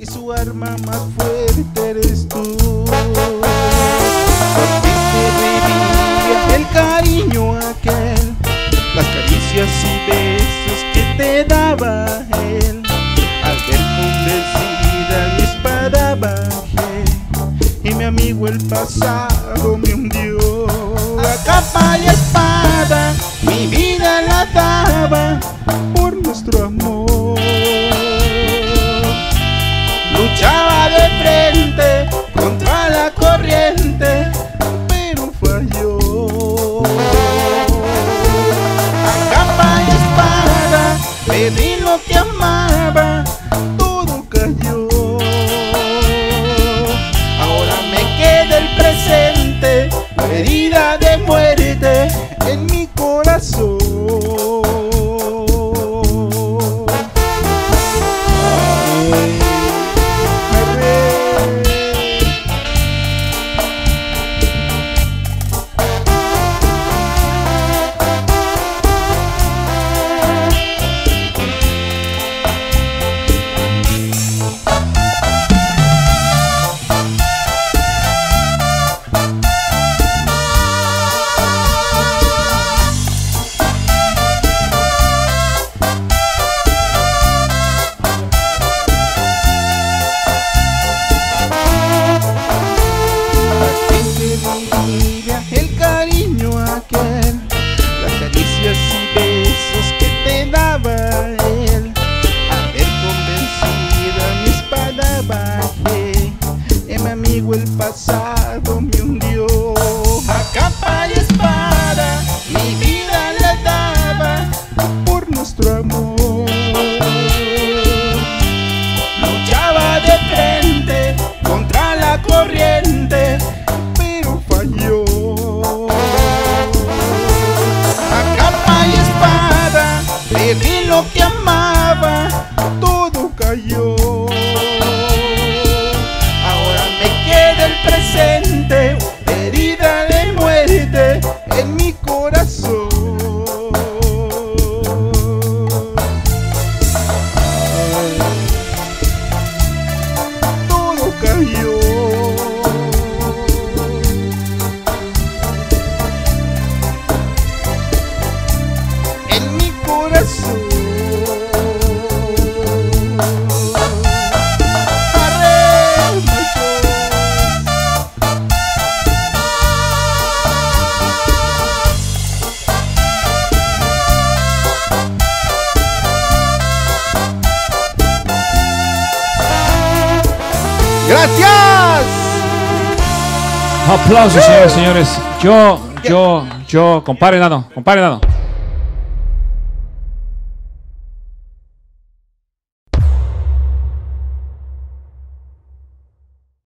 y su arma más fuerte eres tú. Porque te revivía el cariño aquel, las caricias y besos que te daba él. Al ver convencida mi espada bajé, y mi amigo el pasado me hundió. A capa y espada mi vida la daba por nuestro amor. Luchaba de frente contra la corriente, pero falló. A capa y espada pedí lo que amaba, todo cayó. Ahora me queda el presente, la herida de muerte en mi corazón. El cariño aquel, las caricias y besos que te daba él. Al ver convencida mi espada bajé, y mi amigo el pasado me hundió. A capa y espada mi vida le daba por nuestro amor. Luchaba de frente contra la corriente, pero falló. A capa y espada perdí lo que amaba, todo cayó. Ahora me queda el presente, herida de muerte en mi corazón. Todo cayó. ¡Gracias! Aplausos, señores, señores. Yo, compadre Nano, compadre Nano.